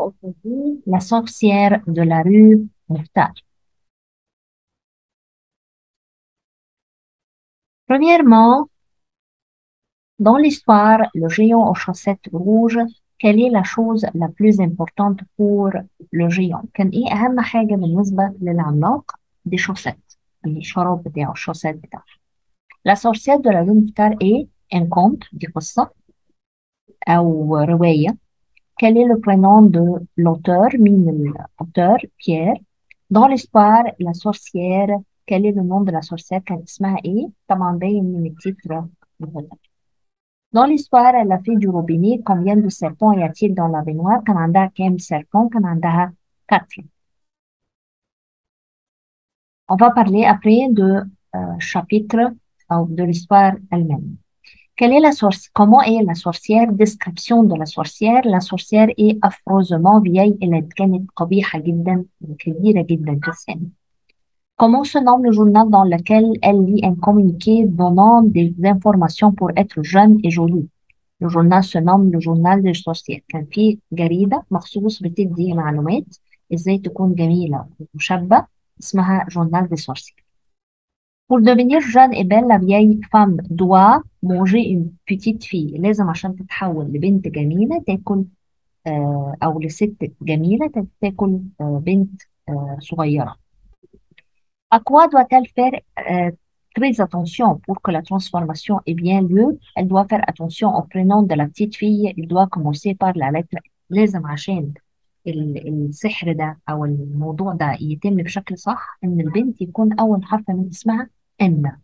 aujourd'hui la sorcière de la rue Mouffetard. Premièrement, dans l'histoire, le géant aux chaussettes rouges, quelle est la chose la plus importante pour le géant؟ كان ايه أهم حاجة بالنسبة للعملاق؟ دي chaussettes، الشراب بتاعه، الشوسات بتاعه. La sorcière de la rue Mouffetard est un conte، دي قصة أو رواية. Quel est le prénom de l'auteur؟ مين الأوتور؟ Pierre. Dans l'histoire, la sorcière, quel est le nom de la sorcière؟ كان اسمها ايه؟ طبعا باين من التتر. Dans l'histoire, la fille du robinet, combien de serpents y a-t-il dans la baignoire؟ كان عندها كام serpents؟ كان عندها 4. On va parler après de chapitre ou de l'histoire elle-même. Quelle est la sorcière? Comment est la sorcière? Description de la sorcière. La sorcière est affreusement vieille. Elle كانت قبيحة جدا كبيرة جدا في السن. Comment se nomme le journal dans lequel elle lit un communiqué donnant des informations pour être jeune et jolie? Le journal se nomme le journal des sorcières. كان في جريدة مخصوص بتدي معلومات ازاي تكون جميلة وشابة اسمها journal des sorcières. Pour devenir jeune et belle, la vieille femme doit manger une petite fille. لازم عشان تتحول لبنت جميلة تاكل أو لست جميلة تاكل بنت صغيرة. À quoi doit-elle faire très attention pour que la transformation ait bien lieu? Elle doit faire attention au prénom de la petite fille. Il doit commencer par la lettre. لازم عشان السحر ده أو الموضوع ده يتم بشكل صح إن البنت يكون أول حرف من اسمها N.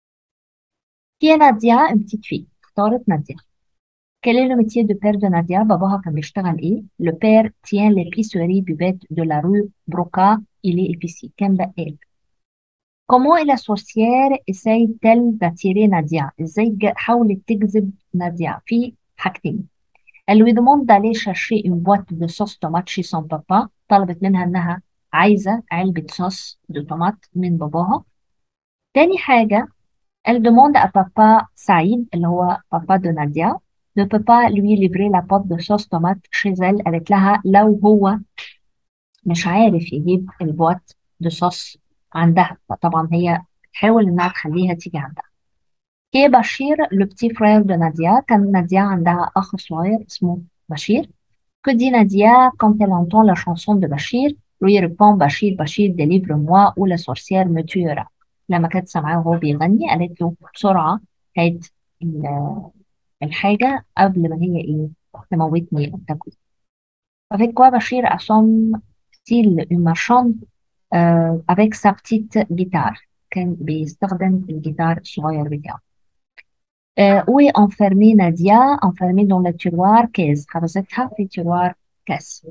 Qui est Nadia? Une petite fille. اختارت نادية. Quel est le métier de père de Nadia? باباها كان بيشتغل إيه؟ Le père tient l'épicerie buvette de la rue Broca. Il est épicier. كان بقال. Comment est la sorcière essaye-t-elle d'attirer Nadia? ازاي حاولت تجذب نادية؟ في حاجتين. Elle lui demande d'aller chercher une boîte de sauce tomate chez son papa. طلبت منها انها عايزة علبة صوص de tomate من باباها. تاني حاجة elle demande à papa Saïd اللي هو papa de Nadia ne peut pas lui livrer la boîte de sauce tomate chez elle. قالت لها لو هو مش عارف يجيب البوات de sauce عندها فطبعا هي بتحاول انها تخليها تيجي عندها. كي بشير le petit frère de Nadia. كان نادية عندها أخ صغير اسمه بشير. Que dit Nadia quand elle entend la chanson de Bachir? Lui répond Bachir Bachir délivre-moi ou la sorcière me tuera. لما كانت سامعاه وهو بيغني قالت له بسرعة هات الحاجة قبل ما هي ايه تموتني أو تاكل. Avec quoi Bachir assomme-t-il une marchande avec sa petite guitare؟ كان بيستخدم الجيتار الصغير بتاعه. où est enfermée Nadia? Enfermée dans le tiroir caisse. حبستها في tiroir caisse.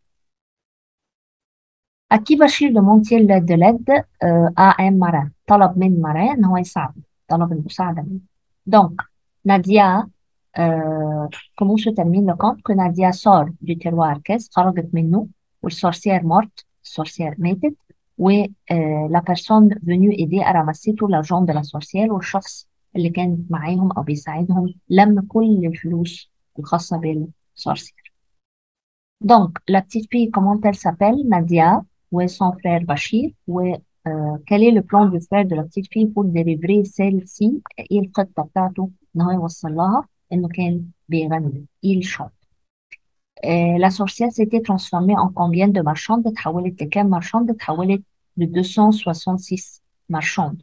À qui Bachir demande-t-il de l'aide? À un marin. طلب من marin إن هو يساعده. طلب المساعدة منه. Donc, Nadia, comment se termine le conte? Que Nadia sort du tiroir caisse, خرجت منه, والsorcière morte, sorcière ماتت, la personne venue aider à ramasser tout l'argent de la sorcière, والشخص اللي كان معاهم أو بيساعدهم لم كل الفلوس الخاصة بالsorcière. Donc, la petite fille, comment elle s'appelle? Nadia, ou son frère Bachir, quel est le plan du frère de la petite fille pour délivrer celle-ci? ايه الخطة بتاعته ان هو يوصل لها انه كان بيغني il chante. La sorcière s'était transformée en combien de marchandes؟ اتحولت لكام marchande؟ اتحولت ل 266 marchandes.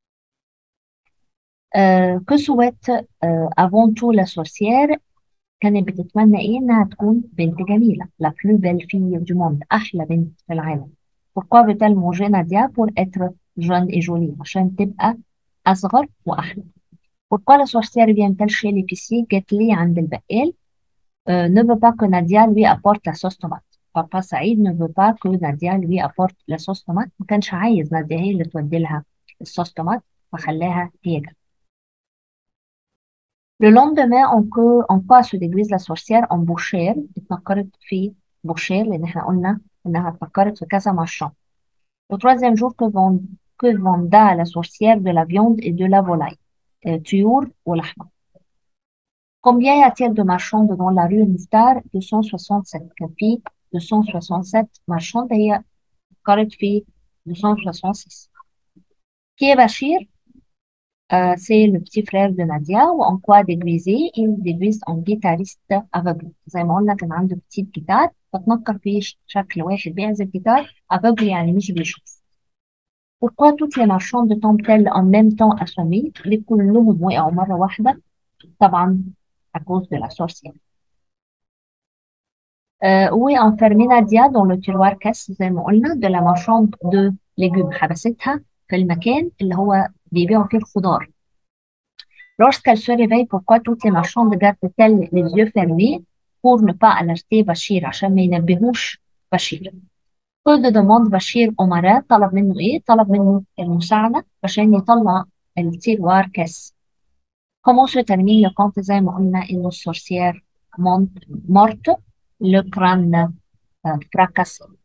Que souhaite avant tout la sorcière؟ كانت بتتمنى ايه؟ انها تكون بنت جميلة. La plus belle fille du monde. احلى بنت في العالم. Pourquoi veut-elle manger Nadia? Pour être jeune et jolie. عشان تبقى اصغر واحلى. Pourquoi la sorcière vient-elle chez l'épicier؟ جت ليه عند البقال. Ne veut pas que Nadia lui apporte la sauce tomate. Papa Saïd ne veut pas que Nadia lui apporte la sauce tomate. ما كانش عايز نادية هي اللي تودي لها الصوص تومات فخلاها هي جت. Le lendemain, en quoi se déguise la sorcière? En bouchère. اتنكرت في bouchère لأن احنا قلنا إنها اتنكرت في كذا marchand. Le troisième jour, que venda la sorcière? De la viande et de la volaille. طيور ولحمة. Combien y a-t-il de marchands dans la rue Mouffetard? 267. كان في 267 marchands هي فكرت في 266. Qui est Bachir? C'est le petit frère de Nadia. وen quoi déguisé? Il déguise en guitariste aveugle. زي ما قلنا كان عنده بتيت جيتار فتنكر فيه شكل واحد بيعزف جيتار aveugle يعني مش بيشوف. Pourquoi toutes les marchandes tombent-elles en même temps assommées؟ ليه كلهم وقعوا مرة واحدة؟ طبعا à cause de la sorcière. Où est enfermée Nadia dans le tiroir caisse زي ما قلنا de la marchande de légumes حبستها في المكان اللي هو بيبيعوا فيه الخضار. Lorsqu'elle se réveille, pourquoi toutes les marchandes gardent-elles les yeux fermés pour ne pas alerter Bachir عشان ما ينبهوش بشير. كل demande بشير أمراء طلب منه إيه؟ طلب منه المساعدة عشان يطلع التيروار كاس. Comment se termine le conte زي ما قلنا إنه السورسيère morte, le crâne fracassé.